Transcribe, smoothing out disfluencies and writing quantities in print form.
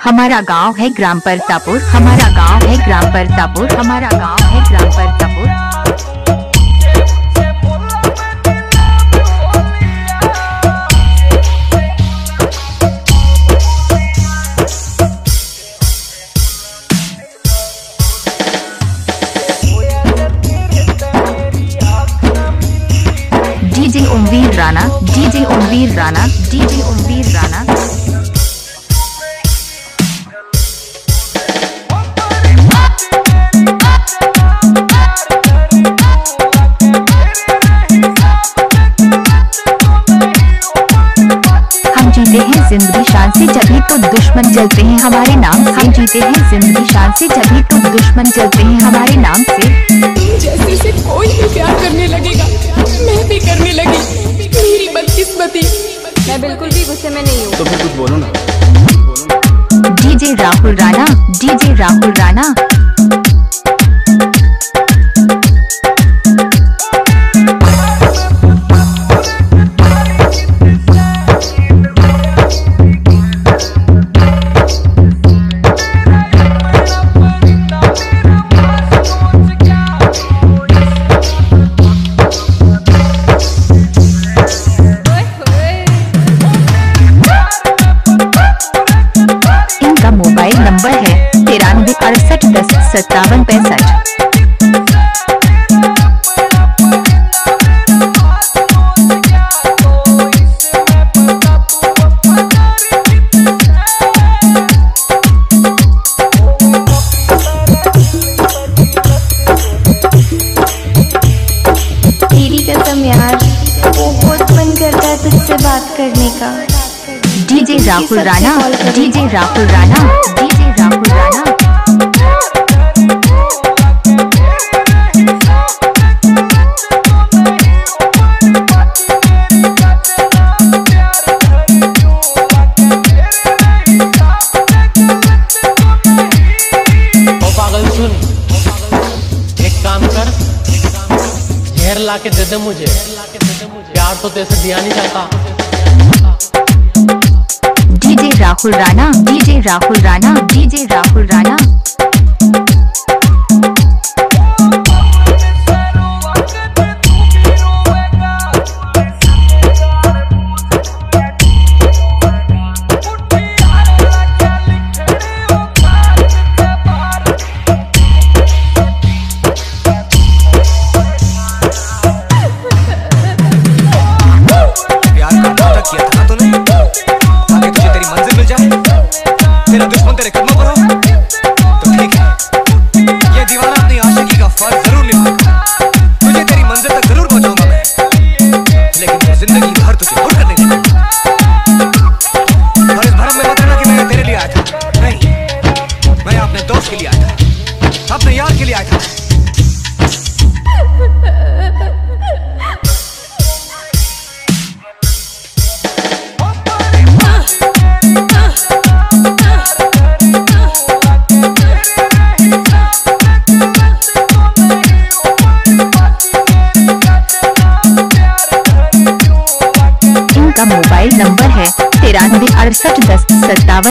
हमारा गांव है ग्राम परतापुर, हमारा गांव है ग्राम परतापुर, हमारा गांव है ग्राम Partapur. DJ Omveer Rana, DJ Omveer Rana, DJ Omveer Rana. जीते हैं जिंदगी शान से जभी तो दुश्मन जलते हैं हमारे नाम से। हम जीते हैं जिंदगी शान से जभी तो दुश्मन जलते हैं हमारे नाम से। जैसे से कोई भी प्यार करने लगेगा मैं भी करने लगी। मेरी बदकिस्मती। मैं बिल्कुल भी गुस्से में नहीं हूँ। तो फिर कुछ बोलो ना। DJ Rahul Rana, DJ Rahul Rana. Mobile number है 93 68 10 57 65। तेरी कसम यार, बहुत मन करता है तुझसे बात करने का। DJ Rahul Rana, DJ Rahul Rana, DJ Rahul Rana. ओ पागल सुन, एक काम कर, जहर ला के दे दे मुझे। प्यार तो तेरे दिया नहीं जाता। DJ Rahul Rana, DJ Rahul Rana, DJ Rahul Rana. तेरा दुश्मन तेरे कदमों पर हो तो ठीक है। ये दीवाना अपनी आशिकी का फर्ज जरूर निभाएगा। तुझे तेरी मंजिल तक जरूर पहुंचाऊंगा मैं, लेकिन वो जिंदगी भर तुझे दूर करने देगा। और इस भरम में मत रहना कि मैं तेरे लिए आया था। नहीं, मैं अपने दोस्त के लिए आया था, अपने यार के लिए आया था। मोबाइल नंबर है 93 68 10 57।